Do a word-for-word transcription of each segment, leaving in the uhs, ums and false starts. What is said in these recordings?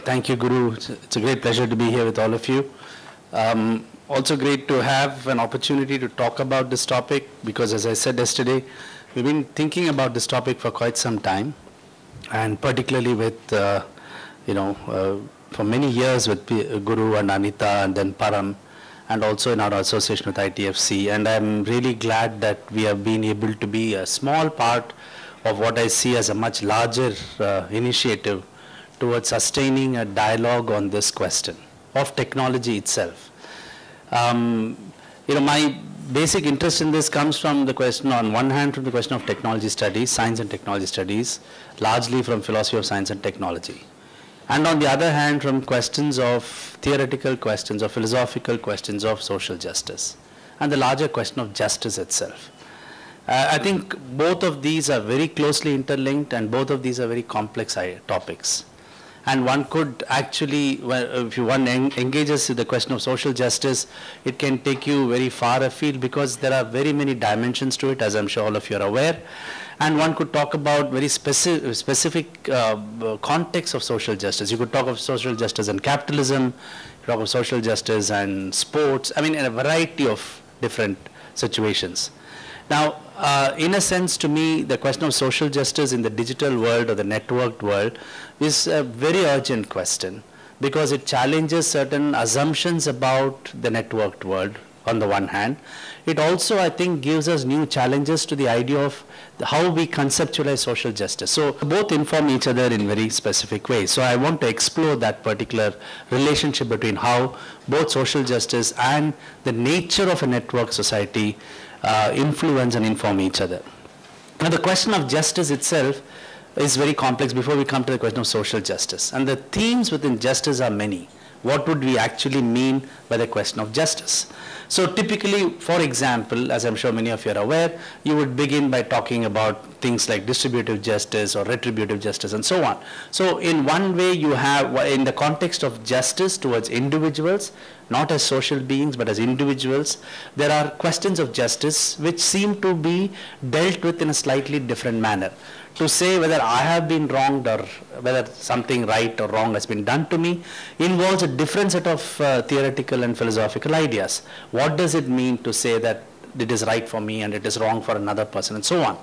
Thank you, Guru. It's a great pleasure to be here with all of you. Um, also great to have an opportunity to talk about this topic because, as I said yesterday, we've been thinking about this topic for quite some time, and particularly with, uh, you know, uh, for many years with P Guru and Anita and then Param, and also in our association with I T F C. And I'm really glad that we have been able to be a small part of what I see as a much larger uh, initiative towards sustaining a dialogue on this question of technology itself. Um, you know, my basic interest in this comes from the question, on one hand, from the question of technology studies, science and technology studies, largely from philosophy of science and technology. And on the other hand, from questions of theoretical questions or philosophical questions of social justice and the larger question of justice itself. Uh, I think both of these are very closely interlinked, and both of these are very complex topics. And one could actually, well, if you one en engages with the question of social justice, it can take you very far afield because there are very many dimensions to it, as I'm sure all of you are aware. And one could talk about very speci specific uh, contexts of social justice. You could talk of social justice and capitalism, talk of social justice and sports, I mean, in a variety of different situations. Now, uh, in a sense, to me, the question of social justice in the digital world or the networked world is a very urgent question because it challenges certain assumptions about the networked world on the one hand. It also, I think, gives us new challenges to the idea of the, how we conceptualize social justice. So both inform each other in very specific ways. So I want to explore that particular relationship between how both social justice and the nature of a network society Uh, influence and inform each other. Now, the question of justice itself is very complex before we come to the question of social justice. And the themes within justice are many. What would we actually mean by the question of justice? So typically, for example, as I'm sure many of you are aware, you would begin by talking about things like distributive justice or retributive justice and so on. So in one way, you have, in the context of justice towards individuals, not as social beings, but as individuals, there are questions of justice which seem to be dealt with in a slightly different manner. To say whether I have been wronged or whether something right or wrong has been done to me involves a different set of uh, theoretical and philosophical ideas. What does it mean to say that it is right for me and it is wrong for another person and so on?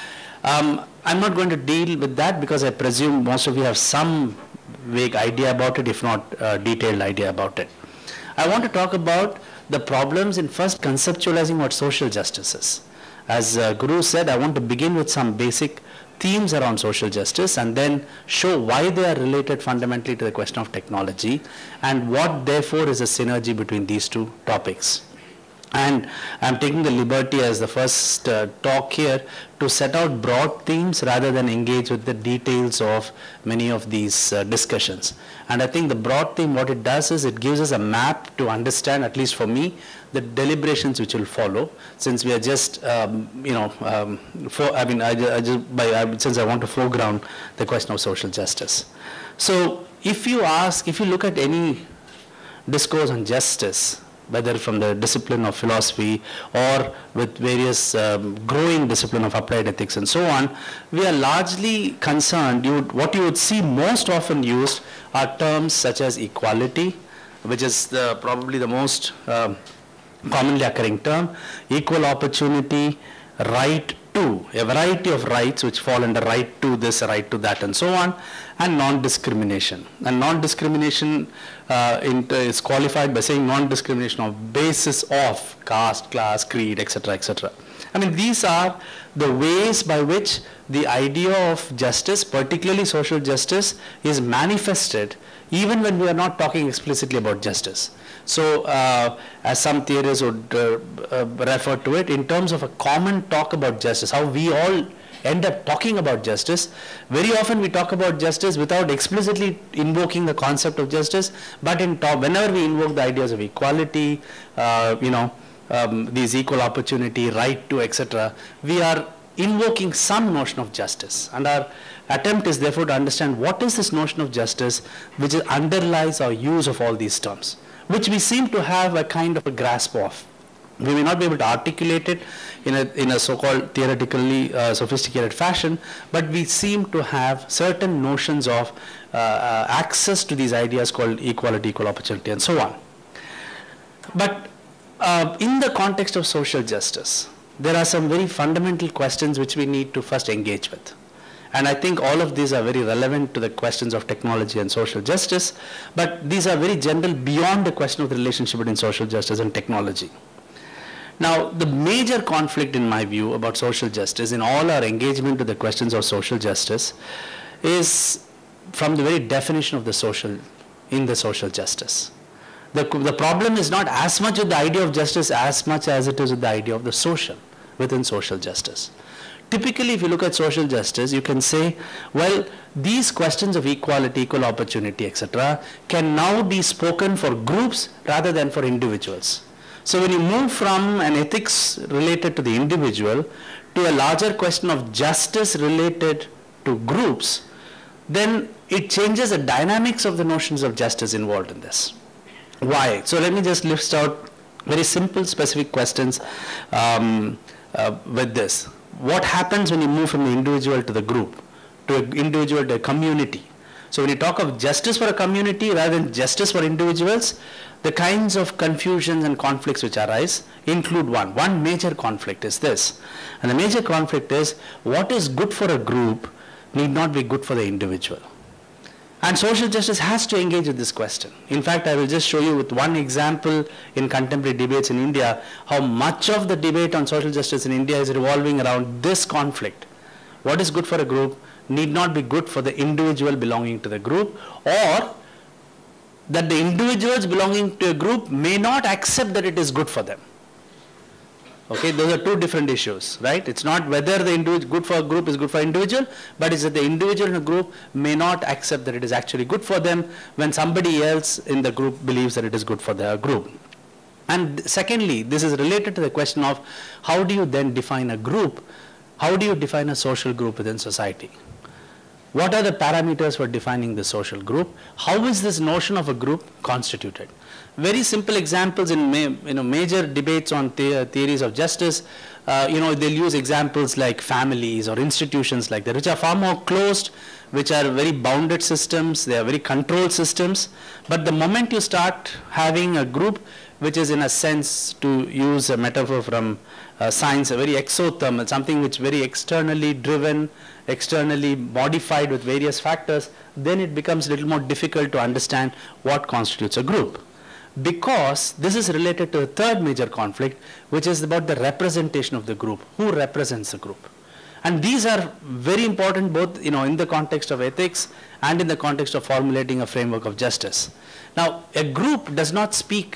Um, I'm not going to deal with that because I presume most of you have some vague idea about it, if not a detailed idea about it. I want to talk about the problems in first conceptualizing what social justice is. As uh, Guru said, I want to begin with some basic themes around social justice and then show why they are related fundamentally to the question of technology and what therefore is a synergy between these two topics. And I'm taking the liberty as the first uh, talk here to set out broad themes rather than engage with the details of many of these uh, discussions. And I think the broad theme, what it does is it gives us a map to understand, at least for me, the deliberations which will follow, since we are just, um, you know, um, for, I mean, I, I just, by, I, since I want to foreground the question of social justice. So if you ask, if you look at any discourse on justice, whether from the discipline of philosophy or with various um, growing discipline of applied ethics and so on, we are largely concerned, you would, what you would see most often used are terms such as equality, which is the, probably the most um, commonly occurring term, equal opportunity, right to, a variety of rights which fall under right to this, right to that and so on, and non-discrimination. And non-discrimination uh, is qualified by saying non-discrimination on basis of caste, class, creed, et cetera, et cetera. I mean, these are the ways by which the idea of justice, particularly social justice, is manifested even when we are not talking explicitly about justice. So, uh, as some theorists would uh, uh, refer to it, in terms of a common talk about justice, how we all end up talking about justice, very often we talk about justice without explicitly invoking the concept of justice, but in talk, whenever we invoke the ideas of equality, uh, you know, um, these equal opportunity, right to, et cetera, we are invoking some notion of justice. And our attempt is therefore to understand what is this notion of justice which underlies our use of all these terms, which we seem to have a kind of a grasp of. We may not be able to articulate it in a, in a so-called theoretically uh, sophisticated fashion, but we seem to have certain notions of uh, uh, access to these ideas called equality, equal opportunity, and so on. But uh, in the context of social justice, there are some very fundamental questions which we need to first engage with. And I think all of these are very relevant to the questions of technology and social justice, but these are very general beyond the question of the relationship between social justice and technology. Now, the major conflict in my view about social justice in all our engagement with the questions of social justice is from the very definition of the social, in the social justice. The, the problem is not as much with the idea of justice as much as it is with the idea of the social, within social justice. Typically, if you look at social justice, you can say, well, these questions of equality, equal opportunity, et cetera, can now be spoken for groups rather than for individuals. So when you move from an ethics related to the individual to a larger question of justice related to groups, then it changes the dynamics of the notions of justice involved in this. Why? So let me just list out very simple, specific questions um, uh, with this. What happens when you move from the individual to the group, to an individual to a community? So when you talk of justice for a community rather than justice for individuals, the kinds of confusions and conflicts which arise include one. One major conflict is this. And the major conflict is what is good for a group need not be good for the individual. And social justice has to engage with this question. In fact, I will just show you with one example in contemporary debates in India, how much of the debate on social justice in India is revolving around this conflict. What is good for a group need not be good for the individual belonging to the group, or that the individuals belonging to a group may not accept that it is good for them. Okay, those are two different issues, right? It's not whether the individual good for a group is good for individual, but it's that the individual in a group may not accept that it is actually good for them when somebody else in the group believes that it is good for their group. And secondly, this is related to the question of how do you then define a group? How do you define a social group within society? What are the parameters for defining the social group? How is this notion of a group constituted? Very simple examples in ma you know, major debates on the theories of justice, uh, you know, they'll use examples like families or institutions like that, which are far more closed, which are very bounded systems, they are very controlled systems. But the moment you start having a group which is, in a sense, to use a metaphor from uh, science, a very exotherm, something which is very externally driven, externally modified with various factors, then it becomes a little more difficult to understand what constitutes a group. Because this is related to a third major conflict, which is about the representation of the group. Who represents the group? And these are very important both, you know, in the context of ethics and in the context of formulating a framework of justice. Now, a group does not speak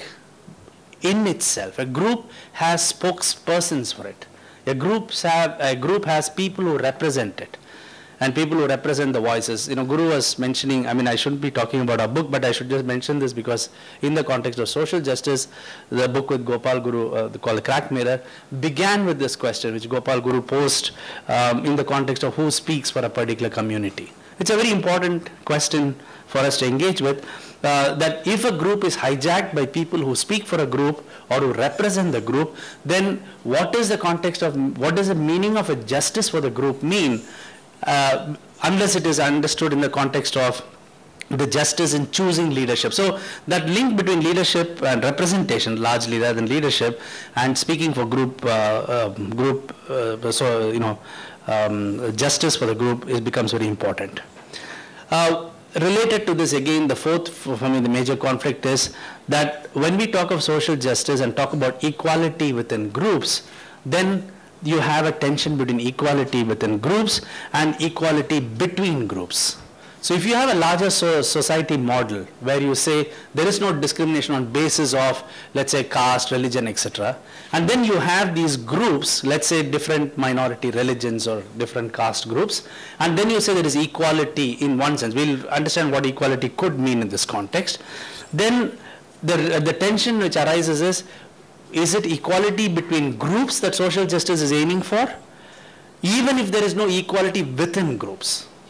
in itself. A group has spokespersons for it. A, groups have, a group has people who represent it, and people who represent the voices. You know, Guru was mentioning, I mean, I shouldn't be talking about our book, but I should just mention this because in the context of social justice, the book with Gopal Guru, uh, called The Cracked Mirror, began with this question, which Gopal Guru posed um, in the context of who speaks for a particular community. It's a very important question for us to engage with, uh, that if a group is hijacked by people who speak for a group or who represent the group, then what is the context of, what does the meaning of a justice for the group mean, uh, unless it is understood in the context of the justice in choosing leadership. So that link between leadership and representation, largely rather than leadership, and speaking for group, uh, uh, group, uh, so you know, um, justice for the group is becomes very important. Uh, related to this, again, the fourth for me the major conflict is that when we talk of social justice and talk about equality within groups, then you have a tension between equality within groups and equality between groups. So if you have a larger so society model where you say there is no discrimination on basis of, let's say, caste, religion, et cetera, and then you have these groups, let's say different minority religions or different caste groups, and then you say there is equality in one sense. We'll understand what equality could mean in this context. Then the, the tension which arises is, is it equality between groups that social justice is aiming for, even if there is no equality within groups?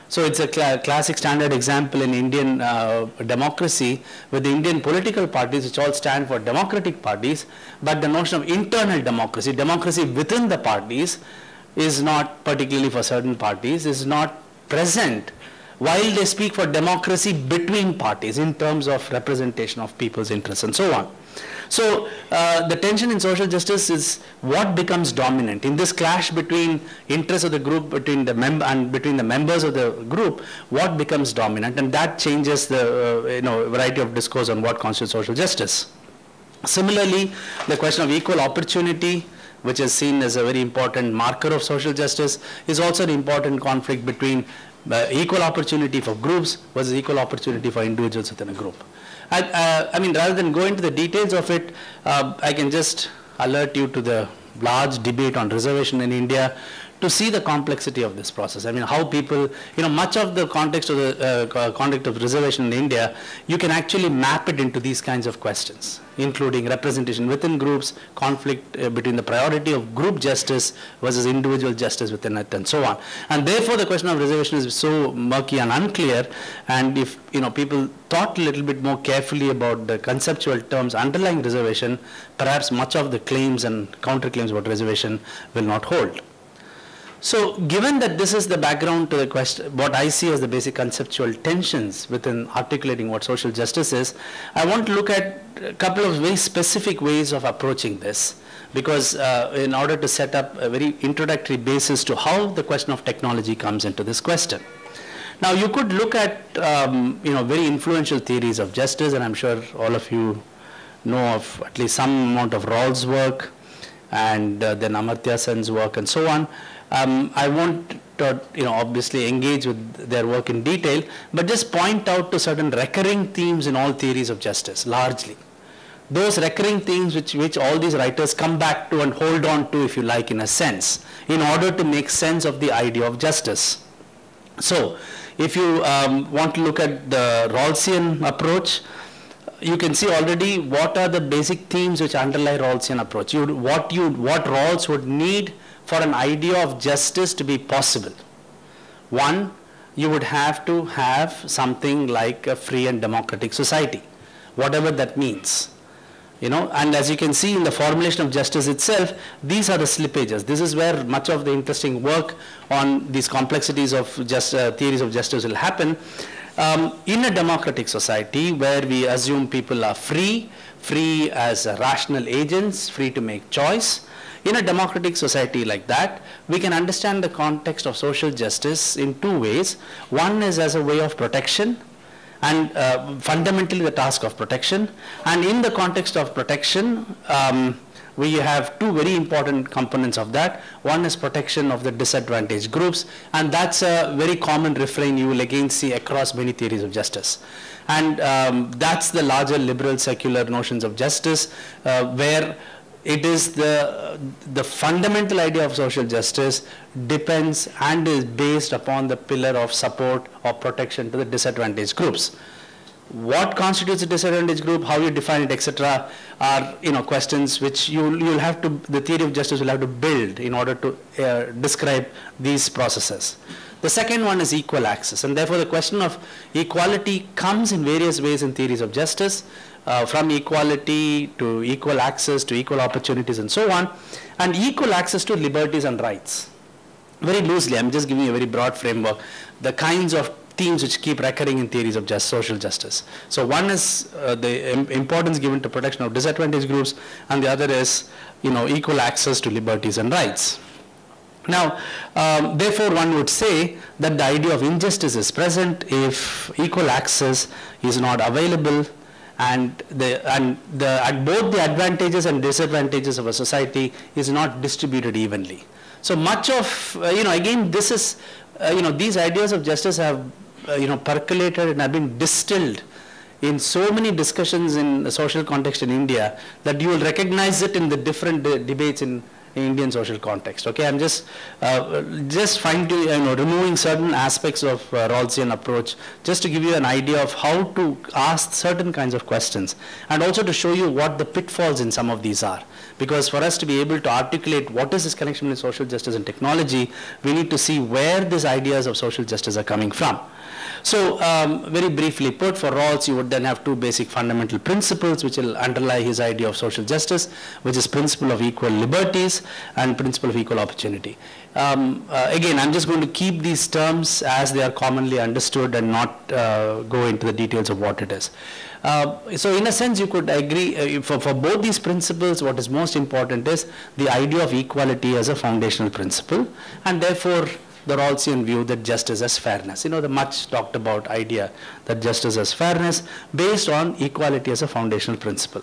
So it's a cl classic standard example in Indian uh, democracy with the Indian political parties, which all stand for democratic parties, but the notion of internal democracy, democracy within the parties, is not particularly for certain parties, is not present, while they speak for democracy between parties in terms of representation of people's interests and so on. So uh, the tension in social justice is what becomes dominant in this clash between interests of the group, between the mem and between the members of the group. What becomes dominant, and that changes the uh, you know variety of discourse on what constitutes social justice. Similarly, the question of equal opportunity, which is seen as a very important marker of social justice, is also an important conflict between uh, equal opportunity for groups versus equal opportunity for individuals within a group. I, uh, I mean, rather than go into the details of it, uh, I can just alert you to the large debate on reservation in India to see the complexity of this process. I mean, how people, you know, much of the context of the uh, context of reservation in India, you can actually map it into these kinds of questions, including representation within groups, conflict uh, between the priority of group justice versus individual justice within it, and so on. And therefore, the question of reservation is so murky and unclear. And if, you know, people thought a little bit more carefully about the conceptual terms underlying reservation, perhaps much of the claims and counterclaims about reservation will not hold. So given that this is the background to the question, what I see as the basic conceptual tensions within articulating what social justice is, I want to look at a couple of very specific ways of approaching this, because uh, in order to set up a very introductory basis to how the question of technology comes into this question. Now you could look at um, you know, very influential theories of justice, and I'm sure all of you know of at least some amount of Rawls' work and uh, then Amartya Sen's work and so on. Um, I won't, uh, you know, obviously engage with their work in detail, but just point out to certain recurring themes in all theories of justice, largely. Those recurring themes which, which all these writers come back to and hold on to, if you like, in a sense, in order to make sense of the idea of justice. So, if you um, want to look at the Rawlsian approach, you can see already what are the basic themes which underlie Rawlsian approach. You, what, you, what Rawls would need for an idea of justice to be possible. One, you would have to have something like a free and democratic society, whatever that means. You know, and as you can see in the formulation of justice itself, these are the slippages. This is where much of the interesting work on these complexities of just uh, theories of justice will happen. Um, in a democratic society where we assume people are free, free as uh, rational agents, free to make choice, in a democratic society like that, we can understand the context of social justice in two ways. One is as a way of protection, and uh, fundamentally the task of protection. And in the context of protection, um, we have two very important components of that. One is protection of the disadvantaged groups, and that's a very common refrain you will again see across many theories of justice. And um, that's the larger liberal secular notions of justice, uh, where it is the, the fundamental idea of social justice depends and is based upon the pillar of support or protection to the disadvantaged groups. What constitutes a disadvantaged group, how you define it, et cetera, are, you know, questions which you you'll have to, the theory of justice will have to build in order to uh, describe these processes. The second one is equal access, and therefore the question of equality comes in various ways in theories of justice. Uh, from equality to equal access to equal opportunities and so on, and equal access to liberties and rights. Very loosely, I'm just giving you a very broad framework, the kinds of themes which keep recurring in theories of just social justice. So one is uh, the im importance given to protection of disadvantaged groups, and the other is, you know, equal access to liberties and rights. Now, um, therefore, one would say that the idea of injustice is present if equal access is not available, and the and the at both the advantages and disadvantages of a society is not distributed evenly. So much of uh, you know, again, this is uh, you know, these ideas of justice have uh, you know, percolated and have been distilled in so many discussions in the social context in India that you will recognize it in the different de debates in Indian social context. Okay, I'm just uh, just trying to, you know, removing certain aspects of uh, Rawlsian approach, just to give you an idea of how to ask certain kinds of questions, and also to show you what the pitfalls in some of these are. Because for us to be able to articulate what is this connection between social justice and technology, we need to see where these ideas of social justice are coming from. So um, very briefly put, for Rawls, you would then have two basic fundamental principles which will underlie his idea of social justice, which is principle of equal liberties and principle of equal opportunity. Um, uh, again, I'm just going to keep these terms as they are commonly understood and not uh, go into the details of what it is. Uh, so in a sense, you could agree, uh, for, for both these principles, what is most important is the idea of equality as a foundational principle, and therefore the Rawlsian view that justice as fairness. You know, the much talked about idea that justice as fairness based on equality as a foundational principle.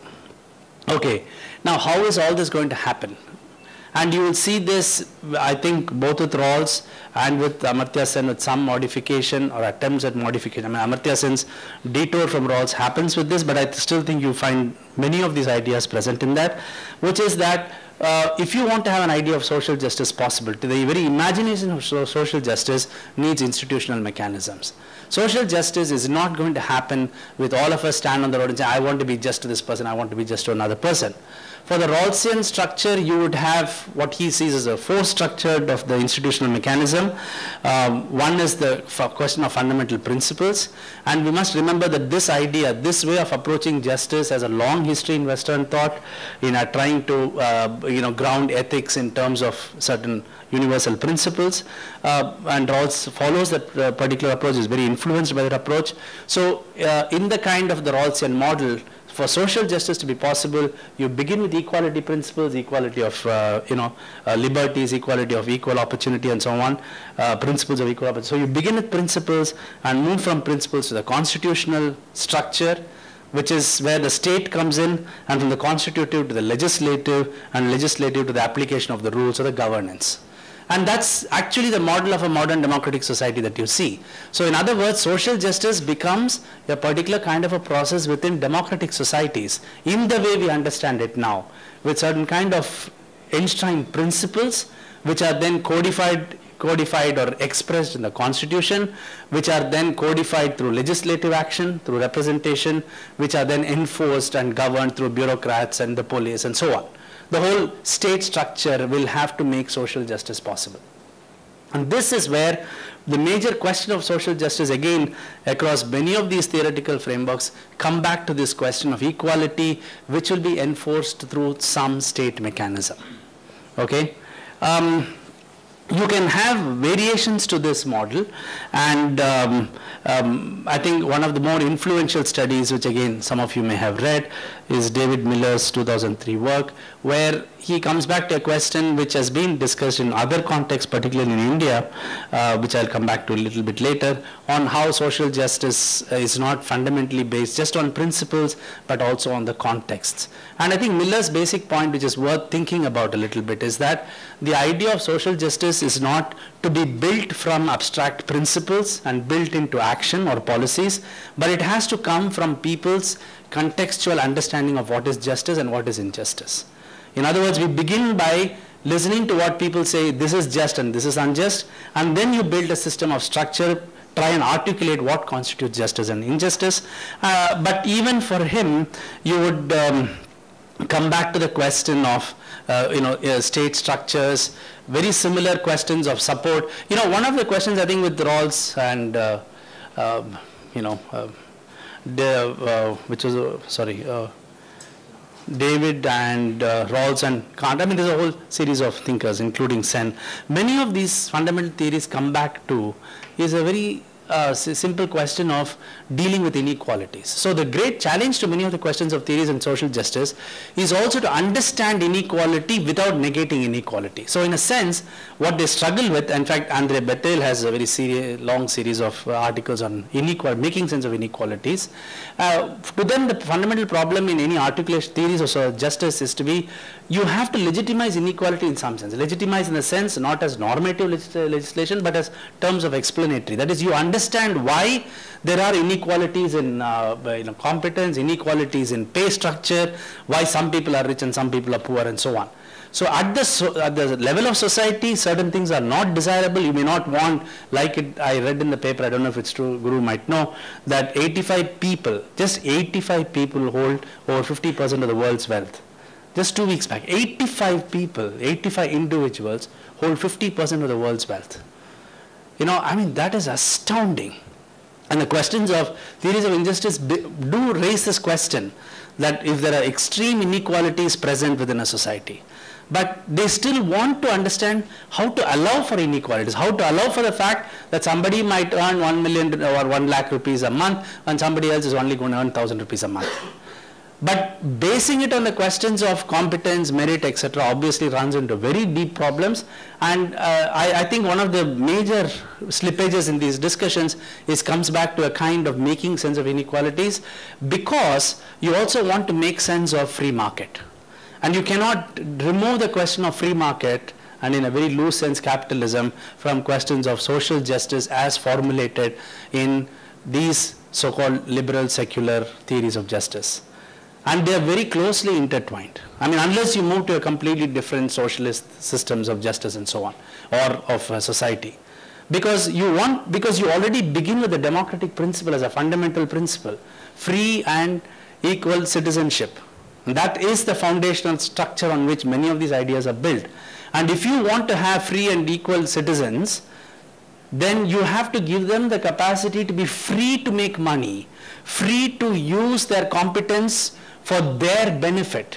Okay, now how is all this going to happen? And you will see this, I think, both with Rawls and with Amartya Sen with some modification or attempts at modification. I mean, Amartya Sen's detour from Rawls happens with this, but I still think you find many of these ideas present in that, which is that Uh, if you want to have an idea of social justice possible, to the very imagination of so social justice needs institutional mechanisms. Social justice is not going to happen with all of us stand on the road and say, I want to be just to this person, I want to be just to another person. For the Rawlsian structure, you would have what he sees as a four-structured of the institutional mechanism. Um, one is the question of fundamental principles, and we must remember that this idea, this way of approaching justice has a long history in Western thought, in uh, trying to uh, you know, ground ethics in terms of certain universal principles, uh, and Rawls follows that uh, particular approach, is very influenced by that approach. So uh, in the kind of the Rawlsian model, for social justice to be possible, you begin with equality principles, equality of uh, you know uh, liberties, equality of equal opportunity, and so on, uh, principles of equal opportunity. So you begin with principles and move from principles to the constitutional structure, which is where the state comes in, and from the constitutive to the legislative, and legislative to the application of the rules or the governance. And that's actually the model of a modern democratic society that you see. So in other words, social justice becomes a particular kind of a process within democratic societies in the way we understand it now, with certain kind of enshrined principles which are then codified codified or expressed in the constitution, which are then codified through legislative action, through representation, which are then enforced and governed through bureaucrats and the police and so on. The whole state structure will have to make social justice possible. And this is where the major question of social justice, again, across many of these theoretical frameworks, come back to this question of equality, which will be enforced through some state mechanism. Okay? Um, You can have variations to this model, and um, um, I think one of the more influential studies, which again some of you may have read, is David Miller's two thousand three work, where he comes back to a question which has been discussed in other contexts, particularly in India, uh, which I'll come back to a little bit later, on how social justice is not fundamentally based just on principles, but also on the contexts. And I think Miller's basic point, which is worth thinking about a little bit, is that the idea of social justice is not to be built from abstract principles and built into action or policies, but it has to come from people's contextual understanding of what is justice and what is injustice. In other words, we begin by listening to what people say, this is just and this is unjust, and then you build a system of structure, try and articulate what constitutes justice and injustice. Uh, but even for him, you would um, come back to the question of uh, you know, uh, state structures, very similar questions of support. You know, one of the questions I think with Rawls and, uh, uh, you know, uh, the, uh, which was, uh, sorry, uh, David and uh, Rawls and Kant, I mean there's a whole series of thinkers including Sen. Many of these fundamental theories come back to is a very uh, simple question of dealing with inequalities. So the great challenge to many of the questions of theories and social justice is also to understand inequality without negating inequality. So in a sense, what they struggle with, in fact Andre Bettel has a very serious, long series of uh, articles on inequality, making sense of inequalities. Uh, to them the fundamental problem in any articulation theories of social justice is to be, you have to legitimize inequality in some sense. Legitimize in the sense not as normative legis legislation, but as terms of explanatory. That is, you understand why there are inequalities in uh, you know, competence, inequalities in pay structure, why some people are rich and some people are poor and so on. So at the, so at the level of society, certain things are not desirable. You may not want, like it, I read in the paper, I don't know if it's true, Guru might know, that eighty-five people, just eighty-five people hold over fifty percent of the world's wealth. Just two weeks back, eighty-five people, eighty-five individuals hold fifty percent of the world's wealth. You know, I mean, that is astounding. And the questions of theories of injustice do raise this question that if there are extreme inequalities present within a society, but they still want to understand how to allow for inequalities, how to allow for the fact that somebody might earn one million or one lakh rupees a month and somebody else is only going to earn one thousand rupees a month. But basing it on the questions of competence, merit, et cetera obviously runs into very deep problems. And uh, I, I think one of the major slippages in these discussions is comes back to a kind of making sense of inequalities, because you also want to make sense of free market. And you cannot remove the question of free market and in a very loose sense capitalism from questions of social justice as formulated in these so-called liberal secular theories of justice. And they are very closely intertwined. I mean, unless you move to a completely different socialist systems of justice and so on, or of uh, society. Because you want, because you already begin with the democratic principle as a fundamental principle, free and equal citizenship. And that is the foundational structure on which many of these ideas are built. And if you want to have free and equal citizens, then you have to give them the capacity to be free to make money, free to use their competence for their benefit.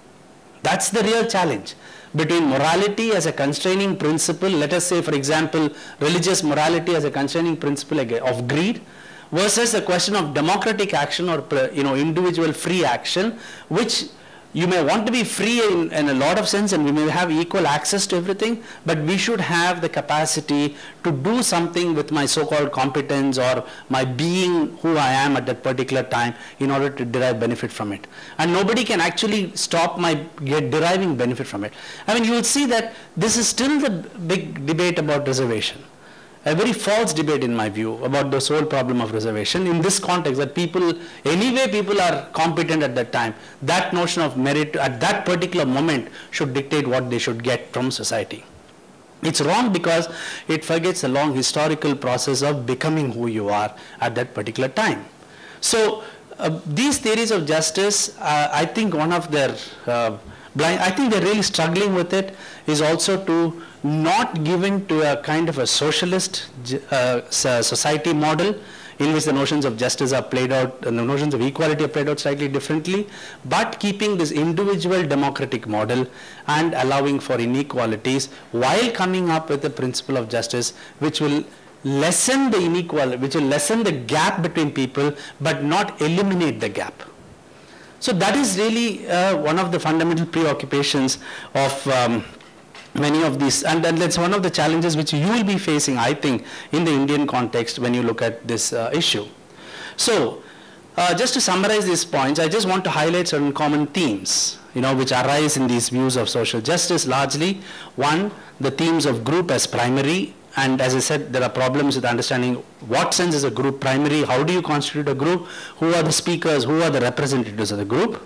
That's the real challenge between morality as a constraining principle, let us say for example religious morality as a constraining principle of greed, versus the question of democratic action or you know individual free action, which you may want to be free in, in a lot of sense and we may have equal access to everything, but we should have the capacity to do something with my so-called competence or my being who I am at that particular time in order to derive benefit from it. And nobody can actually stop my get deriving benefit from it. I mean, you will see that this is still the big debate about reservation. A very false debate in my view about the sole problem of reservation in this context, that people, anyway people are competent at that time. That notion of merit at that particular moment should dictate what they should get from society. It's wrong because it forgets the long historical process of becoming who you are at that particular time. So uh, these theories of justice, uh, I think one of their uh, blind, I think they're really struggling with it is also to not given to a kind of a socialist uh, society model in which the notions of justice are played out and the notions of equality are played out slightly differently, but keeping this individual democratic model and allowing for inequalities while coming up with a principle of justice which will lessen the inequality, which will lessen the gap between people but not eliminate the gap. So that is really uh, one of the fundamental preoccupations of um, many of these, and, and that's one of the challenges which you will be facing, I think, in the Indian context when you look at this uh, issue. So, uh, just to summarize these points, I just want to highlight certain common themes, you know, which arise in these views of social justice largely. One, the themes of group as primary, and as I said, there are problems with understanding what sense is a group primary, how do you constitute a group, who are the speakers, who are the representatives of the group.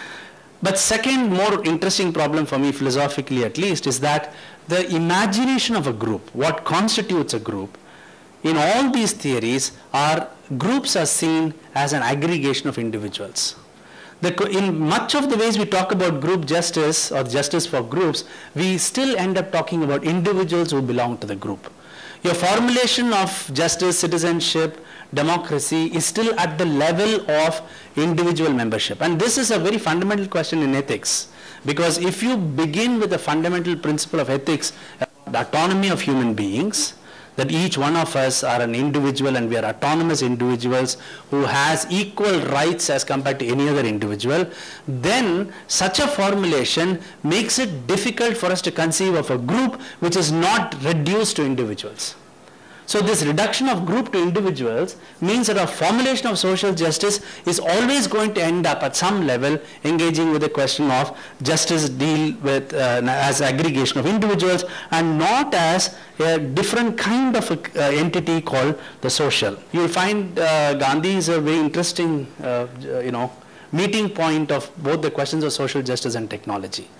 But second, more interesting problem for me philosophically at least, is that the imagination of a group, what constitutes a group, in all these theories are groups are seen as an aggregation of individuals. The, in much of the ways we talk about group justice or justice for groups, we still end up talking about individuals who belong to the group. Your formulation of justice, citizenship, democracy is still at the level of individual membership. And this is a very fundamental question in ethics, because if you begin with the fundamental principle of ethics, the autonomy of human beings, that each one of us are an individual and we are autonomous individuals who has equal rights as compared to any other individual, then such a formulation makes it difficult for us to conceive of a group which is not reduced to individuals. So this reduction of group to individuals means that our formulation of social justice is always going to end up at some level engaging with the question of justice deal with uh, as aggregation of individuals and not as a different kind of a, uh, entity called the social. You will find uh, Gandhi is a very interesting uh, you know, meeting point of both the questions of social justice and technology.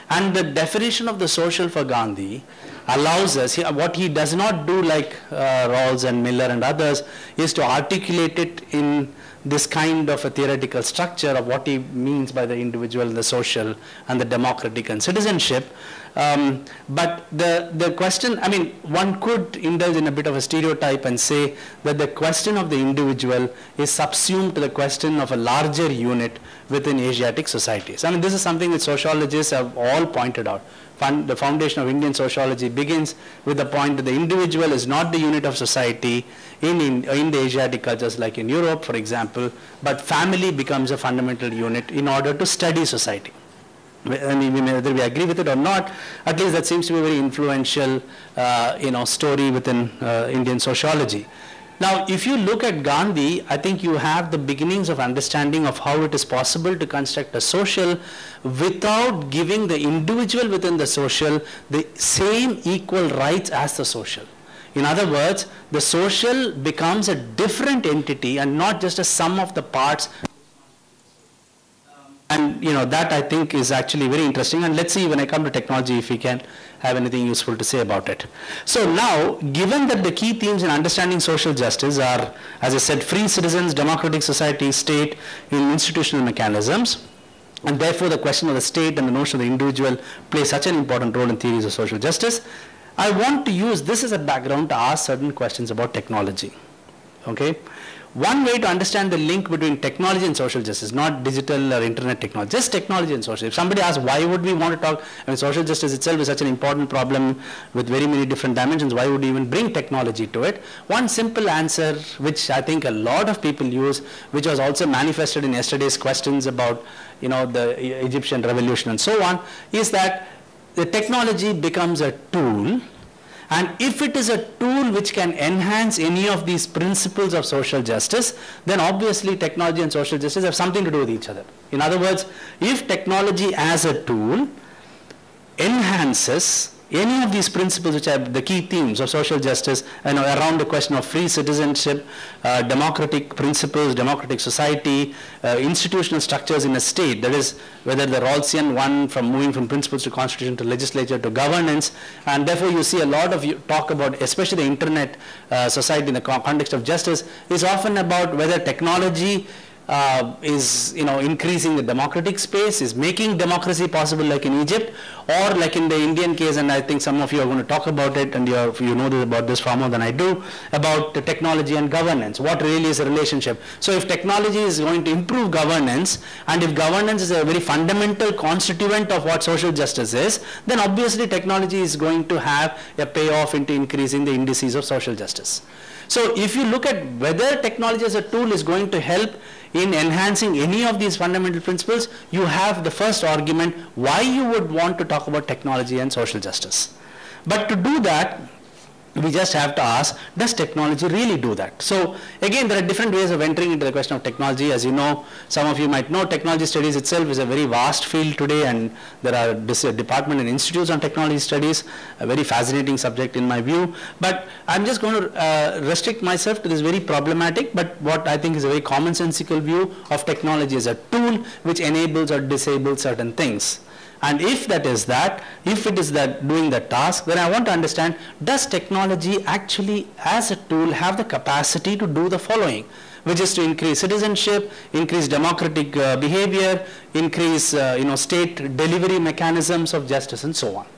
And the definition of the social for Gandhi allows us, what he does not do like uh, Rawls and Miller and others, is to articulate it in this kind of a theoretical structure of what he means by the individual, the social, and the democratic and citizenship. Um, but the, the question, I mean, one could indulge in a bit of a stereotype and say that the question of the individual is subsumed to the question of a larger unit within Asiatic societies. I mean, this is something that sociologists have all pointed out. Fun, the foundation of Indian sociology begins with the point that the individual is not the unit of society in, in, in the Asiatic cultures like in Europe, for example, but family becomes a fundamental unit in order to study society. I mean, whether we agree with it or not, at least that seems to be a very influential, uh, you know, story within uh, Indian sociology. Now, if you look at Gandhi, I think you have the beginnings of understanding of how it is possible to construct a social without giving the individual within the social the same equal rights as the social. In other words, the social becomes a different entity and not just a sum of the parts. And you know, that I think is actually very interesting, and let's see when I come to technology if we can have anything useful to say about it. So now, given that the key themes in understanding social justice are, as I said, free citizens, democratic society, state, in institutional mechanisms, and therefore the question of the state and the notion of the individual play such an important role in theories of social justice, I want to use this as a background to ask certain questions about technology. Okay? One way to understand the link between technology and social justice, not digital or internet technology, just technology and social. If somebody asks why would we want to talk, I mean, social justice itself is such an important problem with very many different dimensions, why would we even bring technology to it? One simple answer, which I think a lot of people use, which was also manifested in yesterday's questions about, you know, the Egyptian revolution and so on, is that the technology becomes a tool. And if it is a tool which can enhance any of these principles of social justice, then obviously technology and social justice have something to do with each other. In other words, if technology as a tool enhances any of these principles which are the key themes of social justice, you know, around the question of free citizenship, uh, democratic principles, democratic society, uh, institutional structures in a state, that is whether the Rawlsian one from moving from principles to constitution to legislature to governance, and therefore you see a lot of you talk about, especially the internet uh, society in the context of justice, is often about whether technology Uh, is, you know, increasing the democratic space, is making democracy possible like in Egypt, or like in the Indian case, and I think some of you are going to talk about it, and you're, you know this, about this far more than I do, about the technology and governance. What really is a relationship? So if technology is going to improve governance, and if governance is a very fundamental constituent of what social justice is, then obviously technology is going to have a payoff into increasing the indices of social justice. So if you look at whether technology as a tool is going to help in enhancing any of these fundamental principles, you have the first argument why you would want to talk about technology and social justice. But to do that, we just have to ask, does technology really do that? So again, there are different ways of entering into the question of technology. As you know, some of you might know, technology studies itself is a very vast field today, and there are departments and institutes on technology studies, a very fascinating subject in my view. But I'm just going to uh, restrict myself to this very problematic, but what I think is a very commonsensical view of technology as a tool which enables or disables certain things. And if that is that, if it is that doing the task, then I want to understand, does technology actually as a tool have the capacity to do the following, which is to increase citizenship, increase democratic uh, behavior, increase uh, you know, state delivery mechanisms of justice and so on.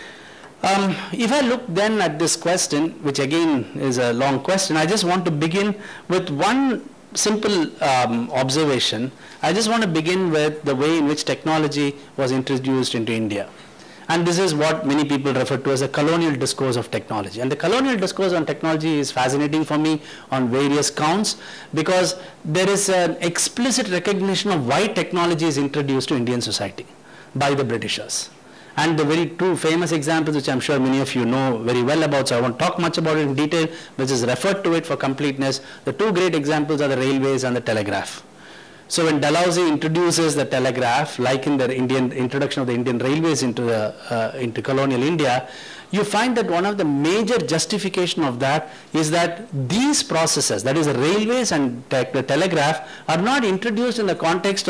Um, if I look then at this question, which again is a long question, I just want to begin with one simple um, observation. I just want to begin with the way in which technology was introduced into India. And this is what many people refer to as a colonial discourse of technology. And the colonial discourse on technology is fascinating for me on various counts, because there is an explicit recognition of why technology is introduced to Indian society by the Britishers. And the very two famous examples, which I'm sure many of you know very well about, so I won't talk much about it in detail, but just refer to it for completeness. The two great examples are the railways and the telegraph. So when Dalhousie introduces the telegraph, like in the Indian introduction of the Indian railways into the uh, into colonial India, you find that one of the major justification of that is that these processes, that is the railways and te the telegraph, are not introduced in the context of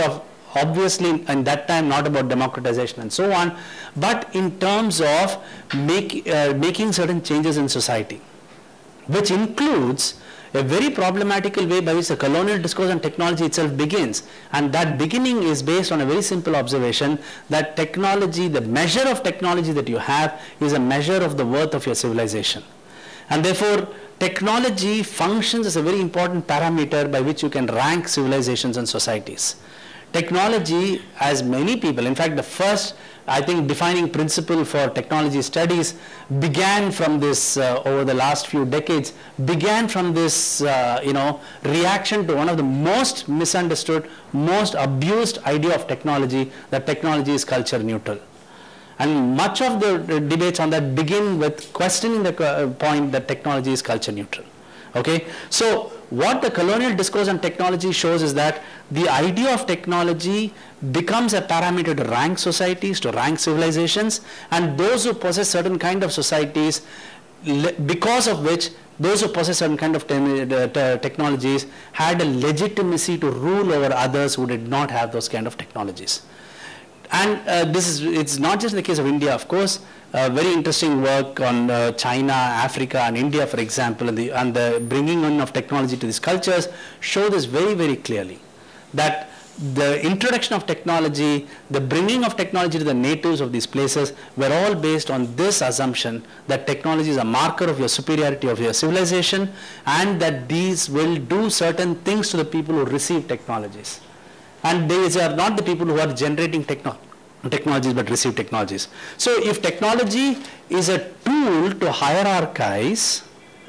obviously in that time not about democratization and so on, but in terms of make, uh, making certain changes in society, which includes a very problematical way by which the colonial discourse on technology itself begins. And that beginning is based on a very simple observation that technology, the measure of technology that you have is a measure of the worth of your civilization. And therefore, technology functions as a very important parameter by which you can rank civilizations and societies. Technology, as many people, in fact the first, I think, defining principle for technology studies began from this, uh, over the last few decades, began from this, uh, you know, reaction to one of the most misunderstood, most abused idea of technology, that technology is culture neutral. And much of the, the debates on that begin with questioning the uh, point that technology is culture neutral. Okay, so what the colonial discourse on technology shows is that the idea of technology becomes a parameter to rank societies, to rank civilizations, and those who possess certain kind of societies, because of which those who possess certain kind of te technologies had a legitimacy to rule over others who did not have those kind of technologies. And uh, this is, it's not just in the case of India, of course. Uh, very interesting work on uh, China, Africa, and India, for example, and the, and the bringing in of technology to these cultures show this very, very clearly. That the introduction of technology, the bringing of technology to the natives of these places were all based on this assumption that technology is a marker of your superiority of your civilization, and that these will do certain things to the people who receive technologies. And these are not the people who are generating techno technologies but receive technologies. So if technology is a tool to hierarchize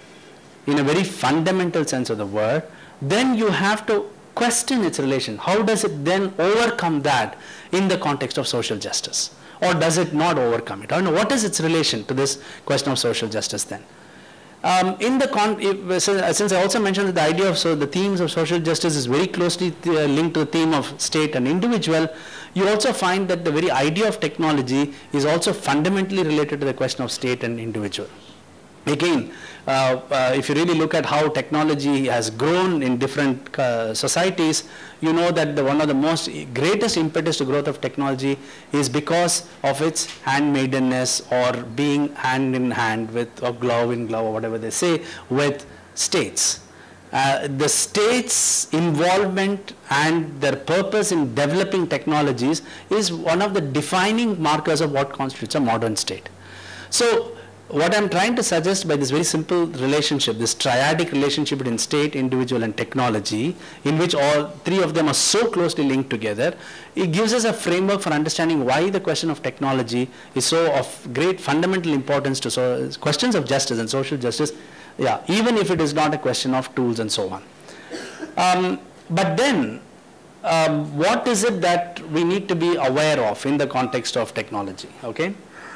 in a very fundamental sense of the word, then you have to question its relation. How does it then overcome that in the context of social justice? Or does it not overcome it? I don't know, what is its relation to this question of social justice then? Um, in the con if, since I also mentioned that the idea of so the themes of social justice is very closely uh, linked to the theme of state and individual, you also find that the very idea of technology is also fundamentally related to the question of state and individual. Again, uh, uh, if you really look at how technology has grown in different uh, societies, you know that the, one of the most greatest impetus to growth of technology is because of its handmaidenness, or being hand in hand with, or glove in glove, or whatever they say, with states. Uh, the states' involvement and their purpose in developing technologies is one of the defining markers of what constitutes a modern state. So what I'm trying to suggest by this very simple relationship, this triadic relationship between state, individual, and technology, in which all three of them are so closely linked together, it gives us a framework for understanding why the question of technology is so of great fundamental importance to so questions of justice and social justice, yeah, even if it is not a question of tools and so on. Um, but then, um, what is it that we need to be aware of in the context of technology, okay?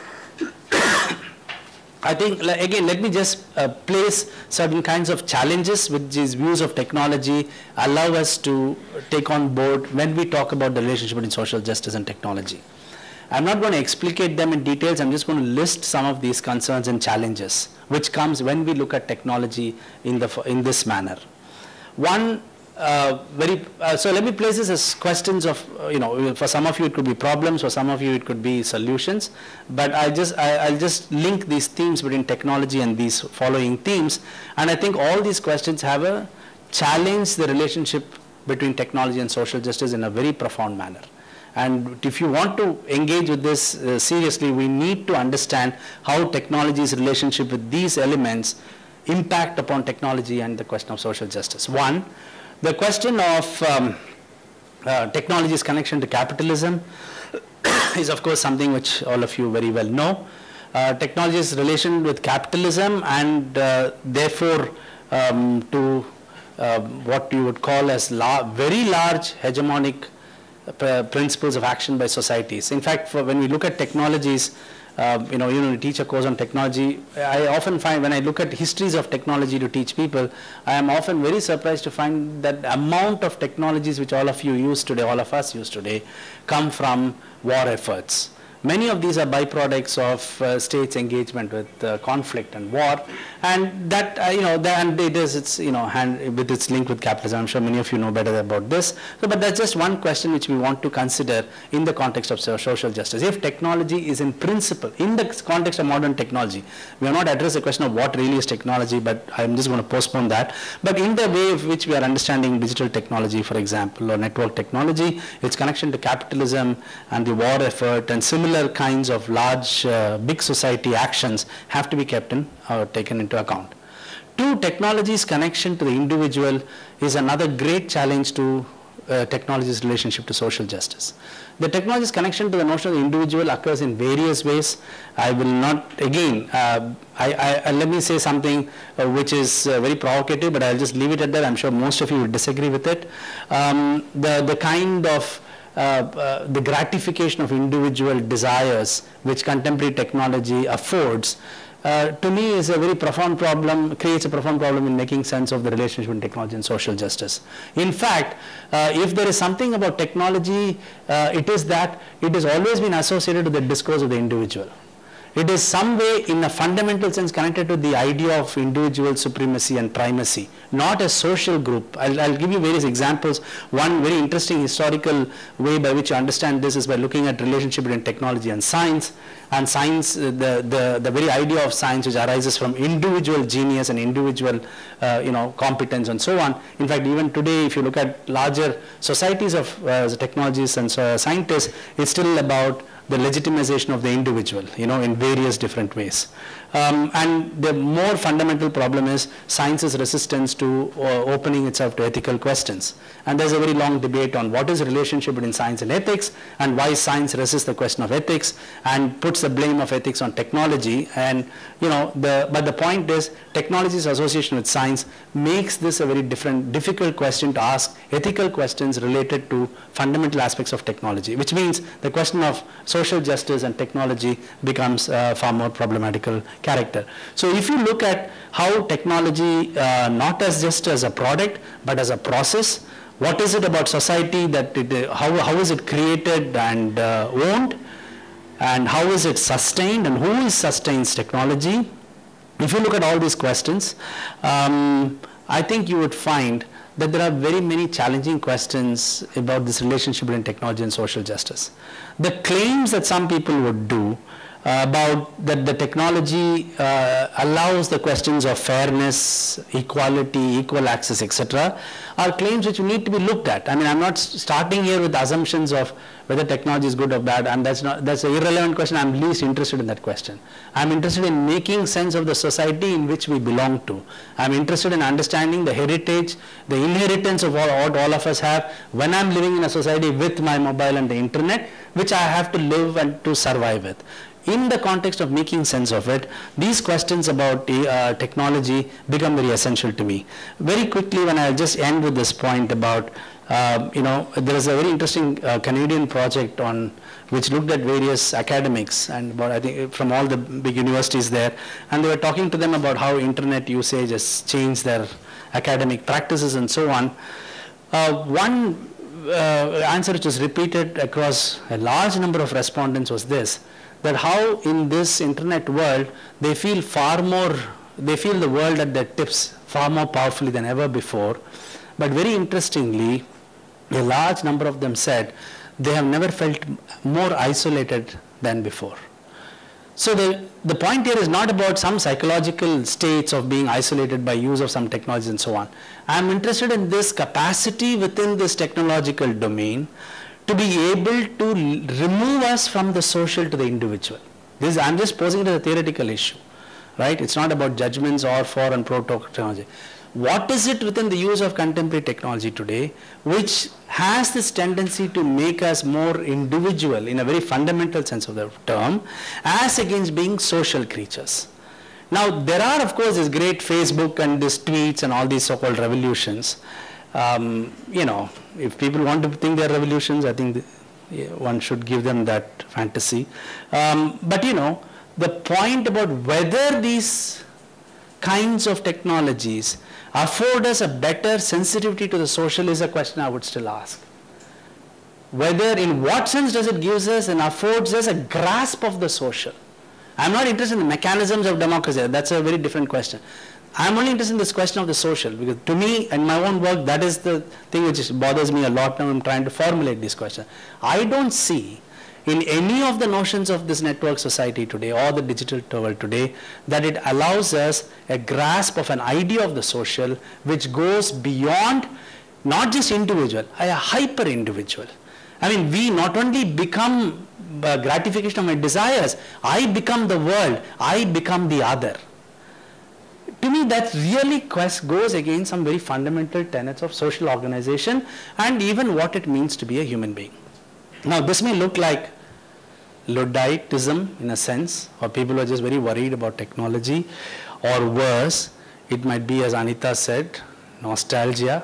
I think, again, let me just uh, place certain kinds of challenges which these views of technology allow us to take on board when we talk about the relationship between social justice and technology. I'm not going to explicate them in details. I'm just going to list some of these concerns and challenges which comes when we look at technology in, the, in this manner. One, Uh, very, uh, so let me place this as questions of, uh, you know, for some of you it could be problems, for some of you it could be solutions, but I'll just, I, I'll just link these themes between technology and these following themes, and I think all these questions have a challenge the relationship between technology and social justice in a very profound manner. And if you want to engage with this uh, seriously, we need to understand how technology's relationship with these elements impact upon technology and the question of social justice. One, the question of um, uh, technology's connection to capitalism is of course something which all of you very well know. Uh, technology's relation with capitalism and uh, therefore um, to uh, what you would call as la very large hegemonic uh, principles of action by societies. In fact, for when we look at technologies, Uh, you know, you know, teach a course on technology, I often find when I look at histories of technology to teach people, I am often very surprised to find that the amount of technologies which all of you use today, all of us use today, come from war efforts. Many of these are byproducts of uh, states' engagement with uh, conflict and war, and that uh, you know, that, and it is its you know hand with its link with capitalism. I'm sure many of you know better about this. So, but that's just one question which we want to consider in the context of social justice. If technology is in principle, in the context of modern technology, we have not addressed the question of what really is technology, but I'm just going to postpone that. But in the way of which we are understanding digital technology, for example, or network technology, its connection to capitalism and the war effort and similar kinds of large, uh, big society actions have to be kept in, uh, taken into account. Two, technology's connection to the individual is another great challenge to uh, technology's relationship to social justice. The technology's connection to the notion of the individual occurs in various ways. I will not, again, uh, I, I, let me say something uh, which is uh, very provocative, but I'll just leave it at that. I'm sure most of you will disagree with it. Um, the, the kind of Uh, uh, the gratification of individual desires which contemporary technology affords, uh, to me is a very profound problem, creates a profound problem in making sense of the relationship between technology and social justice. In fact, uh, if there is something about technology, uh, it is that it has always been associated with the discourse of the individual. It is some way in a fundamental sense connected to the idea of individual supremacy and primacy, not a social group. I'll, I'll give you various examples. One very interesting historical way by which you understand this is by looking at relationship between technology and science. And science, uh, the, the, the very idea of science which arises from individual genius and individual uh, you know, competence and so on. In fact, even today, if you look at larger societies of uh, technologists and uh, scientists, it's still about the legitimization of the individual, you know, in various different ways. Um, and the more fundamental problem is science's resistance to uh, opening itself to ethical questions. And there's a very long debate on what is the relationship between science and ethics, and why science resists the question of ethics and puts the blame of ethics on technology. And you know, the but the point is, technology's association with science makes this a very different, difficult question to ask ethical questions related to fundamental aspects of technology, which means the question of social justice and technology becomes uh, far more problematical character. So if you look at how technology, uh, not as just as a product, but as a process, what is it about society that it, uh, how, how is it created and uh, owned, and how is it sustained, and who is sustains technology? If you look at all these questions, um, I think you would find that there are very many challenging questions about this relationship between technology and social justice. The claims that some people would do uh, about that the technology uh, allows the questions of fairness, equality, equal access, et cetera, are claims which need to be looked at. I mean, I'm not starting here with assumptions of whether technology is good or bad, and that's not, that's an irrelevant question. I'm least interested in that question. I'm interested in making sense of the society in which we belong to. I'm interested in understanding the heritage, the inheritance of all, what all of us have when I'm living in a society with my mobile and the internet, which I have to live and to survive with. In the context of making sense of it, these questions about uh, technology become very essential to me. Very quickly, when I'll just end with this point about, uh, you know, there is a very interesting uh, Canadian project on which looked at various academics and about, I think, from all the big universities there, and they were talking to them about how internet usage has changed their academic practices and so on. Uh, one uh, answer which was repeated across a large number of respondents was this, that how in this internet world they feel far more, they feel the world at their tips far more powerfully than ever before. But very interestingly, a large number of them said they have never felt more isolated than before. So the, the point here is not about some psychological states of being isolated by use of some technology and so on. I'm interested in this capacity within this technological domain to be able to remove us from the social to the individual. This, I'm just posing it as a theoretical issue, right? It's not about judgments or for and pro technology. What is it within the use of contemporary technology today which has this tendency to make us more individual in a very fundamental sense of the term, as against being social creatures? Now, there are, of course, this great Facebook and these tweets and all these so-called revolutions. Um, you know, if people want to think they're revolutions, I think the, yeah, one should give them that fantasy. Um, but you know, the point about whether these kinds of technologies afford us a better sensitivity to the social is a question I would still ask. whether in what sense does it gives us and affords us a grasp of the social. I'm not interested in the mechanisms of democracy. That's a very different question. I'm only interested in this question of the social, because to me and my own work, that is the thing which bothers me a lot now. I'm trying to formulate this question. I don't see in any of the notions of this network society today or the digital world today that it allows us a grasp of an idea of the social which goes beyond not just individual, a hyper individual. I mean, we not only become uh, gratification of my desires, I become the world, I become the other. To me, that really quest goes against some very fundamental tenets of social organization and even what it means to be a human being. Now, this may look like Ludditism in a sense, or people are just very worried about technology, or worse, it might be, as Anita said, nostalgia.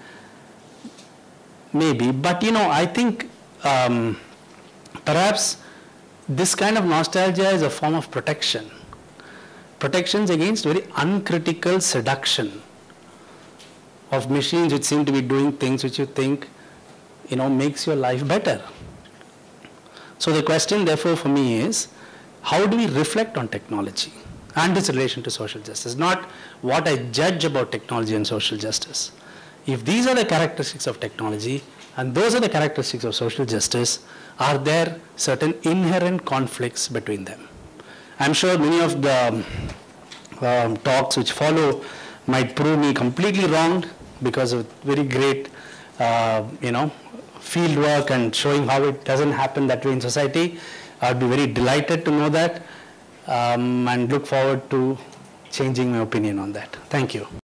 Maybe, but you know, I think um, perhaps this kind of nostalgia is a form of protection. Protections against very uncritical seduction of machines which seem to be doing things which you think, you know, makes your life better. So the question therefore for me is, how do we reflect on technology and its relation to social justice? Not what I judge about technology and social justice. If these are the characteristics of technology and those are the characteristics of social justice, are there certain inherent conflicts between them? I'm sure many of the um, talks which follow might prove me completely wrong because of very great, uh, you know, field work and showing how it doesn't happen that way in society. I'd be very delighted to know that um, and look forward to changing my opinion on that. Thank you.